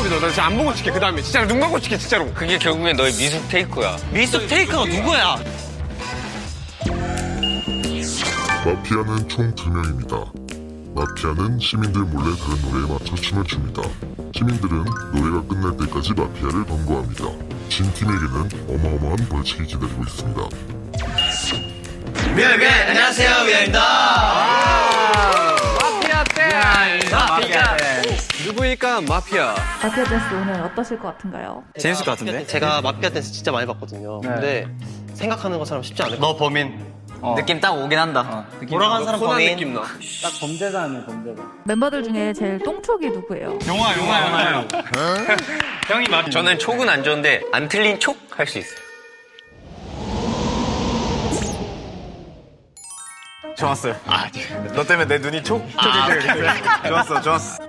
믿어. 나 진짜 안 보고 칠게. 그 다음에 진짜 눈 감고 칠게 진짜로. 그게 결국엔 너의 미숙 테이크야. 미숙 테이크가 누구야? 마피아는 총 2명입니다. 마피아는 시민들 몰래 다른 노래에 맞춰 춤을 춥니다. 시민들은 노래가 끝날 때까지 마피아를 검거합니다. 진 팀에게는 어마어마한 벌칙이 기다리고 있습니다. 미안해, 안녕하세요, 미안입니다. 마피아 댄스! 마피아 누구일까? 마피아. 마피아 댄스 오늘 어떠실 것 같은가요? 재밌을 것 같은데? 제가 마피아 댄스 진짜 많이 봤거든요. 근데 생각하는 것처럼 쉽지 않을 것 같아요. 너 범인. 느낌 딱 오긴 한다. 돌아간 사람 코난 범인. 느낌 나. 딱 범죄자네, 범죄자. 멤버들 중에 제일 똥촉이 누구예요? 용화. 형이 맞. 저는 촉은 안 좋은데 안 틀린 촉 할 수 있어요. 좋았어요. 너 때문에 내 눈이 촉이 좋았어.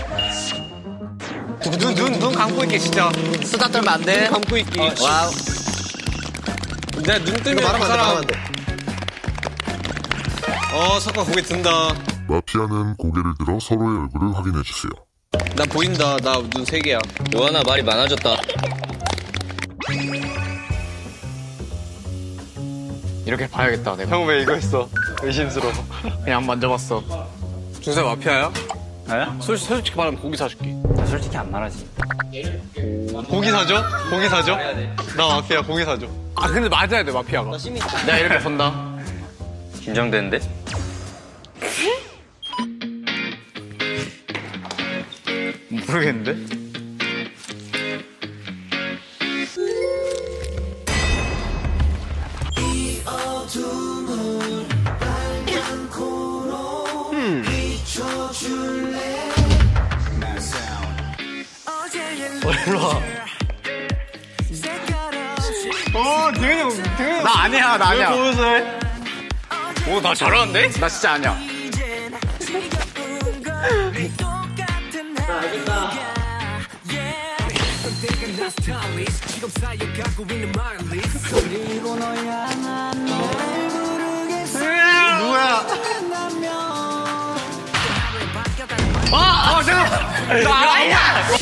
눈 감고 있게 진짜. 수다 떨면 안 돼. 감고 있기. 와우. 내가 눈 뜨면 말하면 안 돼. 잠깐 고개 든다. 마피아는 고개를 들어 서로의 얼굴을 확인해주세요. 나 보인다. 나 눈 3개야. 요하나 말이 많아졌다. 이렇게 봐야겠다, 내가. 형 왜 이거 했어? 의심스러워. 그냥 만져봤어. 준서 마피아야? 네? 솔직히 말하면 고기 사줄게. 솔직히 안 말하지. 고기 사줘? 고기 사줘? 나 마피아 고기 사줘. 아 근데 맞아야 돼 마피아가. 내가 이렇게 본다. 긴장되는데? 모르겠는데? 대현이 형. 나 아니야. 오, 나 잘하는데? 나 진짜 아니야. 누구야? 잠깐만. 나 아니야.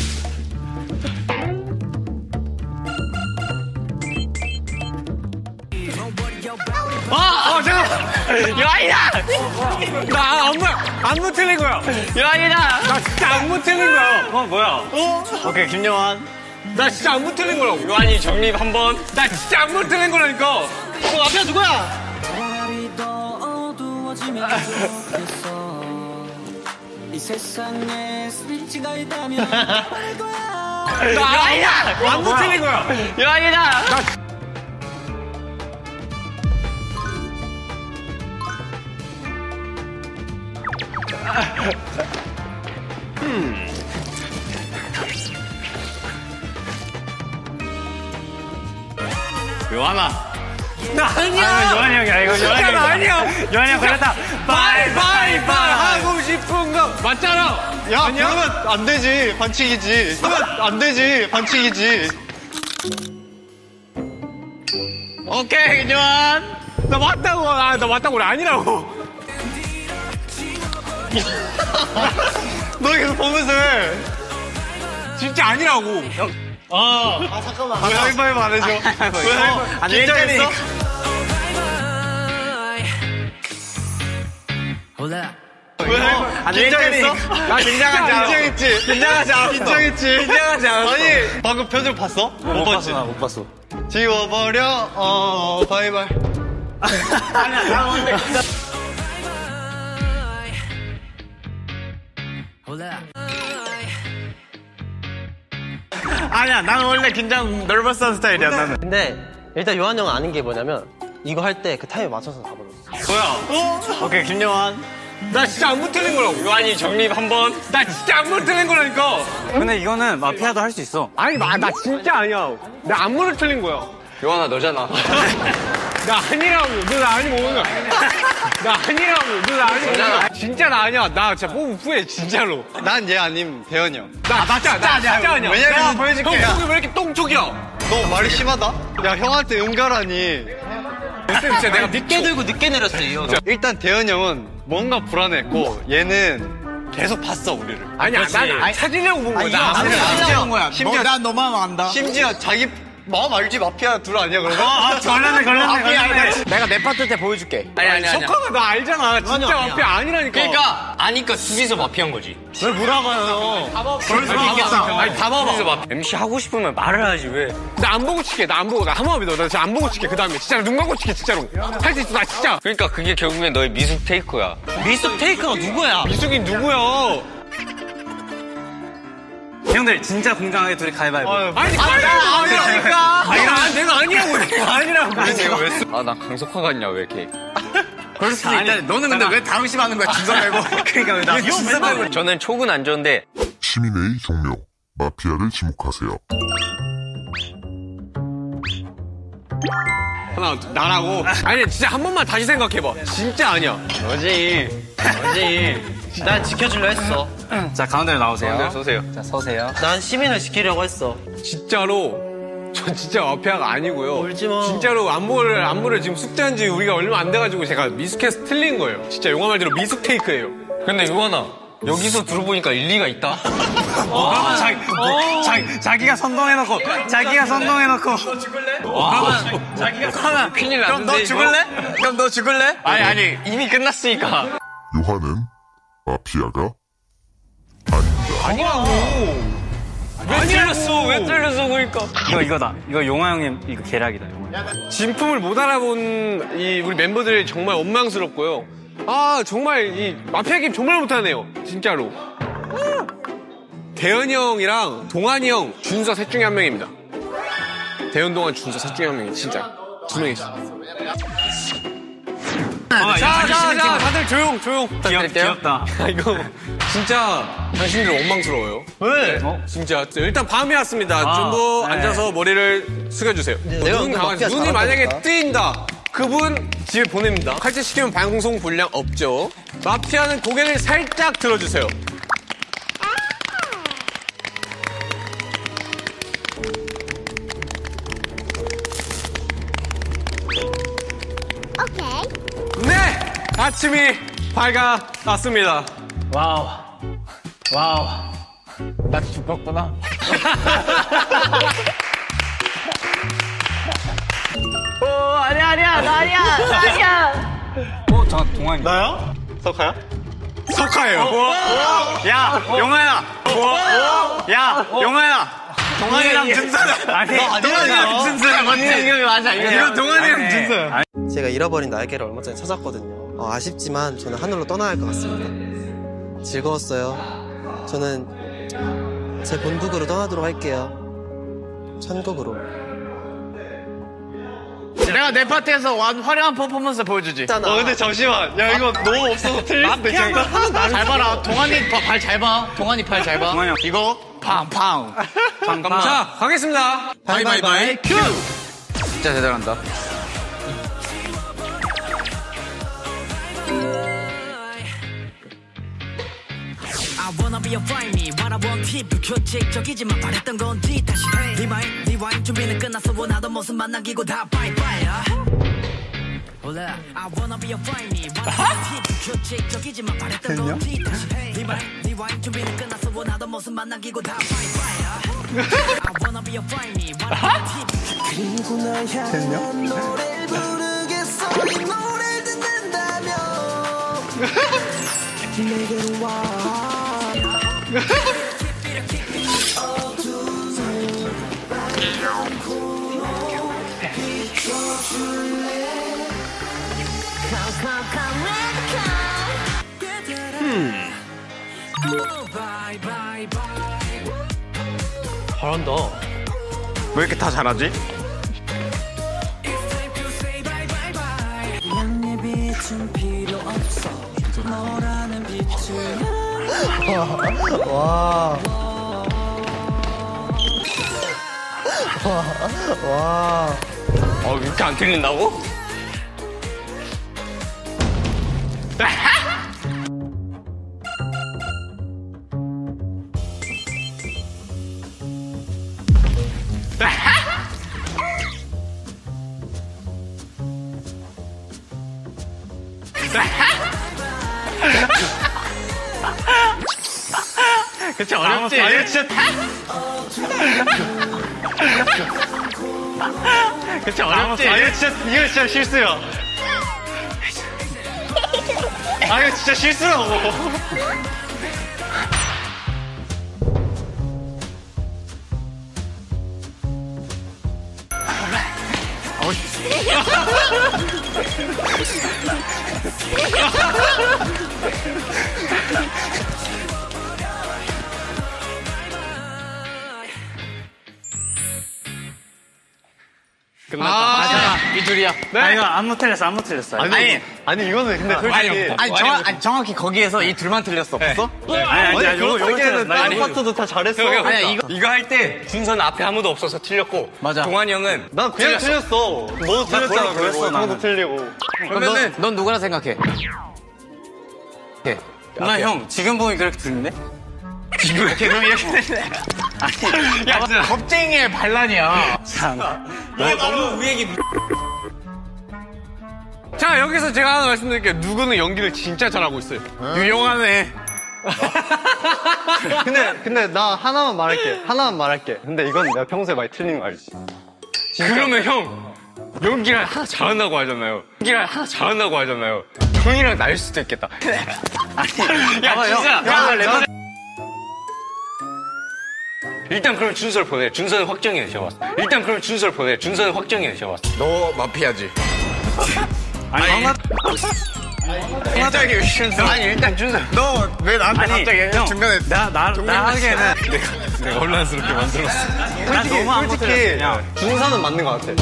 잠깐만. 요한이다. 나 안무 틀린 거야. 요한이다. 나 진짜 안무 틀린 거야. 뭐야? 오케이, 김영환. 나 진짜 안무 틀린 거라고. 요한이 정립 한번. 나 진짜 안무 틀린 거라니까. 마피아 누구야? 나 아니야. 안무 틀린 거야. 요한이다. 요한아. 나 아니야. 요한이 형이야, 이거. 진짜 나 아니야. 요한이 형 걸렸다. 바이바이바이 하고 싶은 거 맞잖아. 야, 아니야? 그러면 안 되지. 반칙이지. 그러면 안 되지. 반칙이지. 오케이 김요한. 나 맞다고. 나 맞다고. 그래 아니라고. 너 계속 보면서 해. 진짜 아니라고. 잠깐만. 왜 하이파이브 안 해줘? 왜 하이파이브? 긴장했어? 왜 하이파이브? 긴장했어? 나 긴장하지 않아. 긴장했지? 긴장하지 않았어. 긴장하지 않았어. 아니, 방금 표정 봤어? 못 봤지? 못 봤어. 지워버려, 바이바이. 아니야, 나는 원래 긴장 널버스한 스타일이야, 나는. 근데 일단 요한 형은 아는 게 뭐냐면 이거 할 때 그 타임에 맞춰서 가버렸어. 오케이, 김영환. 나 진짜 안무 틀린 거라고. 요한이 정립 한번. 나 진짜 안무 틀린 거라니까. 근데 이거는 마피아도 할 수 있어. 아니 나 진짜 아니야. 나 안무를 틀린 거야. 요한아 너잖아. 나 아니라고. 너 나 아니고 오는 거야. 나 아니라고. 너 나 아니고 오는 거야. 진짜 나 아니야. 나 진짜 뽑으면 후회 진짜로. 난 얘 아님, 대현이 형. 나 진짜 아니야. 왜냐면 내가 보여줄게. 형 속이 왜 이렇게 똥촉이야? 너 말이 심하다? 야, 형한테 응가라니. 진짜 내가 늦게 들고 늦게 내렸어, 이 형. 일단 대현이 형은 뭔가 불안했고, 얘는 계속 봤어 우리를. 아니야, 난 찾으려고 본 거야. 나 아무리 찾으려고 본 거야. 심지어 난 너만 안다. 심지어 자기 마음 알지 마피아 둘 아니야 그러면? 걸렸네. 내가 내 파트 때 보여줄게. 아니. 석화가 나 알잖아. 진짜 마피아 아니라니까. 그러니까 아니까 둘이서 마피아인 거지. 왜 물어봐요? 아니 다 봐봐. MC 하고 싶으면 말을 하지 왜? 나 안 보고 칠게. 나 안 보고. 나 한 번만 믿어. 나 진짜 안 보고 칠게. 그 다음에 진짜 눈 감고 칠게. 진짜로. 할 수 있어. 나 진짜. 그러니까 그게 결국엔 너의 미숙 테이크야. 미스터 테이크가 누구야? 미숙이 누구야? 형들 진짜 공정하게 둘이 가위바위보. 아니, 아니라니까. 내가 아니라고. 내가 아니라고. 내가 왜 쓰? 아나 강석화 같냐 왜 이렇게? 그럴 수도 있다. 너는 근데 왜 당심하는 거야? 준서 말고. 그러니까 왜 나? 준서 말고. 저는 촉은 안 좋은데 시민의 종묘. 마피아를 지목하세요. 하나, 나라고. 아니, 진짜 한 번만 다시 생각해봐. 진짜 아니야. 너지. 난 지켜주려 했어. 자 가운데로 나오세요. 쏘세요. 자 서세요. 난 시민을 지키려고 했어. 진짜로. 전 진짜 마피아가 아니고요. 울지 마. 진짜로 안무를 지금 숙제한 지 우리가 얼마 안 돼가지고 제가 미숙해서 틀린 거예요. 진짜 용화 말대로 미숙 테이크예요. 근데 요한아 여기서 들어보니까 일리가 있다. 그러면 자기가 선동해놓고 너 죽을래? 그러면 자기가 큰일 그럼 났는데 너 죽을래? 그럼 너 죽을래? 아니 이미 끝났으니까. 요한은 마피아가 왜 틀렸어 그러니까. 이거다. 이거 용화 형님 이거 계략이다. 용화. 진품을 못 알아본 우리 멤버들이 정말 원망스럽고요. 아, 정말 이 마피아 게임 정말 못하네요. 진짜로. 대현이 형이랑 동환이 형, 준서 셋 중에 한 명입니다. 대현, 동환, 준서 셋 중에 한 명이 진짜 두 명 있어. 자, 다들 조용. 귀엽다. 이거 진짜 당신들 원망스러워요. 왜? 진짜 일단 밤이 왔습니다. 전부 네. 앉아서 머리를 숙여주세요. 내가 눈 근데 감아주세요. 마피아 눈이 만약에 잘한다니까. 뜨인다. 그분 집에 보냅니다. 칼퇴시키면 방송 분량 없죠. 마피아는 고개를 살짝 들어주세요. 네! 아침이 밝아났습니다. 와우. 나 죽었구나. 저 동환이. 나야? 석하야? 석하예요. 야 용화야. 야 용화야. 동환이랑 준서야. 아니 동환이랑 준서야 맞지? 이거 맞아. 이거 동환이랑 준서야. 제가 잃어버린 날개를 얼마 전에 찾았거든요. 아쉽지만 저는 하늘로 떠나야 할 것 같습니다. 즐거웠어요. 저는 제 본국으로 떠나도록 할게요. 천국으로. 내가 내 파트에서 화려한 퍼포먼스 보여주지. 있잖아. 근데 잠시만. 야 이거 너무 없어서 틀릴 수도 있으니까. 잘 봐라. 동환이 발 잘 봐. 동환이 팔 잘 봐. 동환이 형. 이거 팡팡. 자, 가겠습니다. 바이바이바이 큐! 진짜 대단한다. I wanna be a find me what I want people 규칙적이지만 바랬던 건 다시 rewind 준비는 끝났어 원하던 모습만 남기고 다 bye bye I wanna be a find me what I want people 규칙적이지만 바랬던 건 다시 rewind 준비는 끝났어 원하던 모습만 남기고 다 bye bye I wanna be a find me what I want people 그리고 날 향한 노래를 부르겠어 이 노래를 듣는다면 내게로 와 잘한다. 왜 이렇게 다 잘하지? 와. 이렇게 안 틀린다고? 그치, 어렵지? 아, 이거 진짜 그치, 어렵지? 이거 진짜 실수야. 아, 이거 진짜 실수라고. 끝났다. 맞아. 이 둘이야. 아, 이거 안무 틀렸어. 아니 이거는 근데 솔직히 아니, 정확히 거기에서 이 둘만 틀렸어. 없어? 아니, 요거 틀렸어. 다른 파트도 다 잘했어. 아니야, 이거 할 때 준서는 앞에 아무도 없어서 틀렸고. 맞아. 동환이 형은. 난 그냥 틀렸어. 너도 틀렸잖아. 그랬어. 너도 틀리고. 그러면은 넌 누구라 생각해? 나 형, 지금 보니 그렇게 들리네? 오케이, 그럼 이렇게 됐네. 야, 진짜. 겁쟁이의 반란이야. 참. 너무 우리 자, 여기서 제가 하나 말씀드릴게요. 누구는 연기를 진짜 잘하고 있어요. 유용하네. 근데 나 하나만 말할게. 근데 이건 내가 평소에 많이 틀린 거 알지? 그러면 형, 연기를 하나 잘한다고 하잖아요. 형이랑 날 수도 있겠다. 아니, 야, 진짜. 일단 그럼 준서를 보내. 준서는 확정이에요, 제가 봤을 때. 준서는 확정이에요, 제가 봤을 때. 너 마피아지. 아니, 갑자기 아니, 일단 준서. 너 왜 나한테 아니, 갑자기 형, 중간에 나 하기에는 내가 혼란스럽게 만들었어. 나 너무 안무 솔직히 틀렸어. 그냥. 준서는 맞는 것 같아.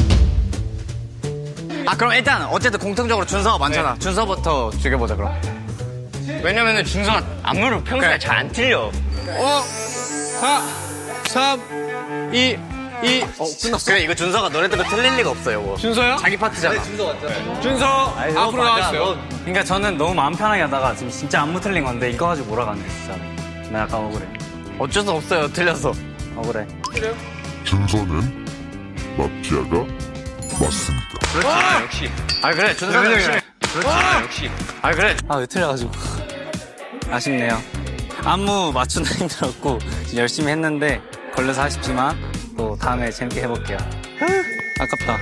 아, 그럼 일단 어쨌든 공통적으로 준서가 많잖아. 준서부터 죽여보자, 그럼. 왜냐면은 준서가 안무를 평소에 잘 안 틀려. 4, 3, 2, 끝났어. 그래, 이거 준서가 너네 때문에 틀릴 리가 없어요, 이거. 준서요? 자기 파트잖아. 준서 앞으로 나왔어요. 그러니까 저는 너무 마음 편하게 하다가 지금 진짜 안무 틀린 건데 이거 가지고 몰아가네, 진짜. 나 약간 억울해. 어쩔 수 없어요, 틀렸어. 억울해. 준서는 마피아가 맞습니다. 그렇지, 역시. 아, 그래, 준서는 그렇지, 역시. 아, 그래. 아, 왜 틀려가지고. 아쉽네요. 안무 맞추는 힘들었고, 열심히 했는데, 걸려서 아쉽지만, 또 다음에 재밌게 해볼게요. 아깝다.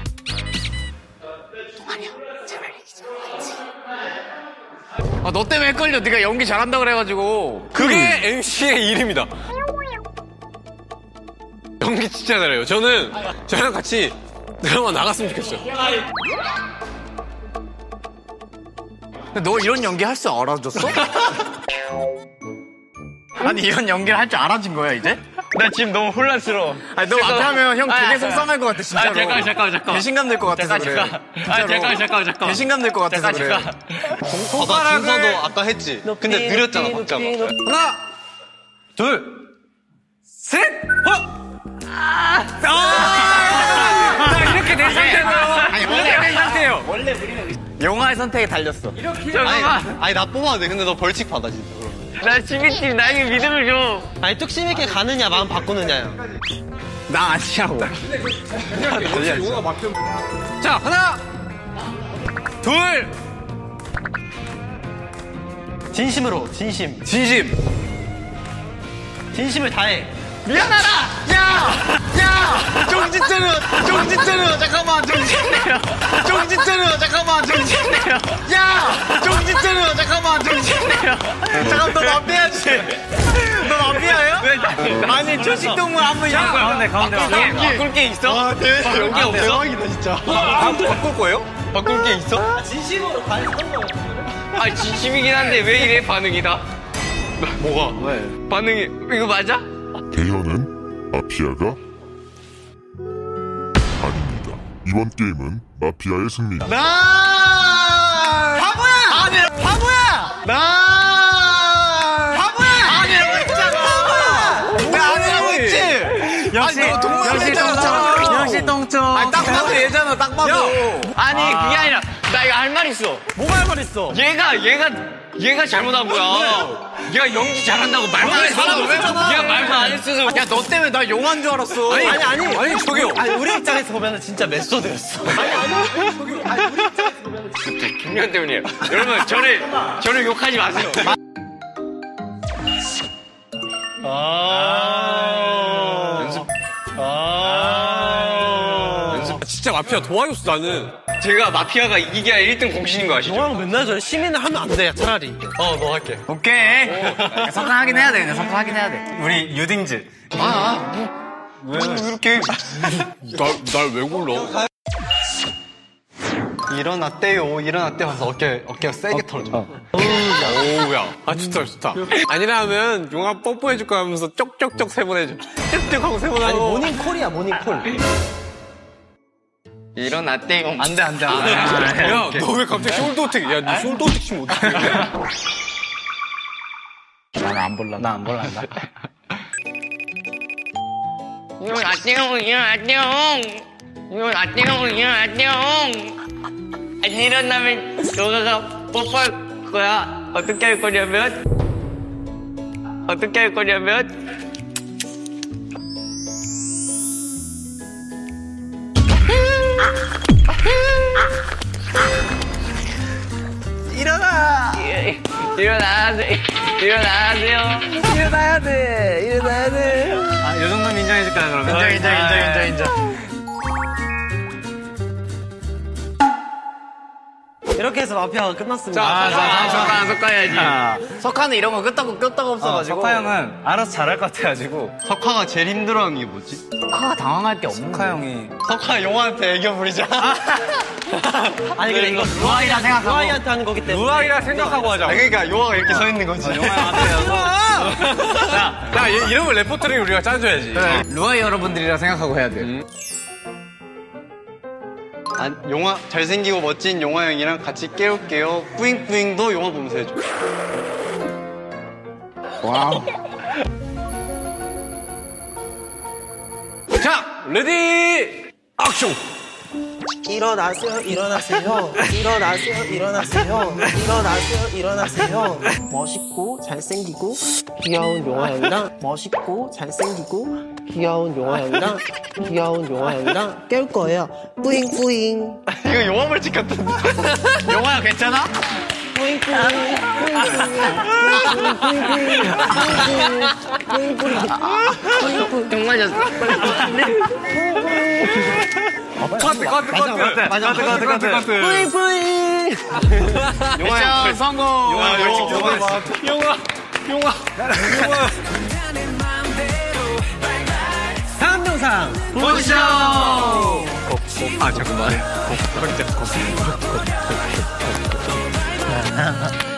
아, 너 때문에 헷갈려. 네가 연기 잘한다 그래가지고. 그게 MC의 일입니다. 연기 진짜 잘해요. 저랑 같이 드라마 나갔으면 좋겠어요. 근데 너 이런 연기 할 줄 알아줬어? 아니, 이런 연기를 할 줄 알아준 거야, 이제? 나 지금 너무 혼란스러워. 아니, 너 앞에 하면 형 되게 속상할 것 같아, 진짜로. 잠깐. 배신감 될 것 같아서 그래. 잠깐. 배신감 될 것 같아서 그래. 봐봐, 준서도 아까 했지. 근데 느렸잖아, 박자가. 하나, 둘, 셋! 자, 이렇게 된 상태예요. 영화의 선택에 달렸어. 잠깐만. 아니 나 뽑아도 돼. 근데 너 벌칙 받아 진짜. 나 지민팀 나에게 믿음을 줘. 아니 뚝심 있게 가느냐 마음 바꾸느냐야. 나 아니라고. 자, 하나, 둘, 진심으로 진심. 진심을 다해. 미안하다! 야! 정신 차려! 잠깐만, 정신 차려! 야! 정신 차려! 잠깐, 너 마피아지? 너 마피아야? 아니, 초식동물 한번 이런 거야. 가운데. 바꿀 게 있어? 연기 없어? 대박이다 진짜. 바꿀 거예요? 바꿀 게 있어? 진심으로 반성한 거 아, 진심이긴 한데 왜 이래, 반응이다? 뭐가? 왜? 반응이, 이거 맞아? 대현은 마피아가 아닙니다. 이번 게임은 마피아의 승리입니다. 역시 똥총. 아니, 딱 봐도 얘잖아, 딱 봐도. 아니, 그게 아니라, 나 이거 할 말 있어. 뭐가 할 말 있어? 얘가 잘못한 거야. 얘가 연기 잘한다고 말만 안 했어. 얘가 말만 안 했어서. 야, 너 때문에 나 용한 줄 알았어. 아니 저기요. 아니 우리 입장에서 보면은 진짜 메소드였어. 김현 때문이에요. 여러분, 저를 욕하지 마세요. 진짜 마피아 도와줬어, 나는. 제가 마피아가 이기게 할 1등 공신인 거 아시죠? 용왕 맨날 저래 시민을 하면 안 돼, 차라리. 너 할게. 오케이. 석한하긴 해야 돼. 그냥 석한하긴 해야 돼. 우리 유딩즈. 왜 이렇게. 날 왜 골라? 일어났대요 하면서 어깨가 세게 털어줘. 오우야. 아, 좋다. 아니라면 용아 뽀뽀해줄 거 하면서 쪽쪽쪽 3번 해줘. 쪽쪽 하고 3번 아니, 하고. 모닝콜이야, 모닝콜. 일어났대요. 안 돼. 야, 너 왜 갑자기 숄더어택? 야, 너 숄더어택 치면 어떡해. 나는 안 볼라. 나 안 볼란다. 일어나면 너가 뽀뽀할 거야. 어떻게 할 거냐면 일어나세요. 아, 요 정도는 인정해줄 거야, 그러면. 인정. 이렇게 해서 마피아가 끝났습니다. 석가야지. 석하는 이런 거 끄떡 없어가지고. 석화 형은 알아서 잘할 것 같아가지고. 석하가 제일 힘들어하는 게 뭐지? 석화가 당황할 게 없는 석화 형이. 석하 용한테 애교 부리자. 아니, 근데 이거 루아이라 생각하고. 루아이한테 하는 거기 때문에. 루아이라 생각하고 하자. 그러니까 용화가 이렇게 서 있는 거지. 야, 이러면 레포트를 우리가 짜줘야지. 루아이 여러분들이라 생각하고 해야 돼. 용화 잘생기고 멋진 용화 형이랑 같이 깨울게요. 뿌잉뿌잉도 용화 보면서 해줘. 와우. 자, 레디, 액션! 일어나세요. 멋있고 잘생기고 귀여운 용화 형이랑 귀여운 용화 형이랑 깨울 거예요. 뿌잉뿌잉. 이거 용화 벌칙 같은데. 용화 형 괜찮아? 커트. 뿌잉뿌잉. 미션 성공! 용아. 다음 영상 보시죠! 아, 잠깐만.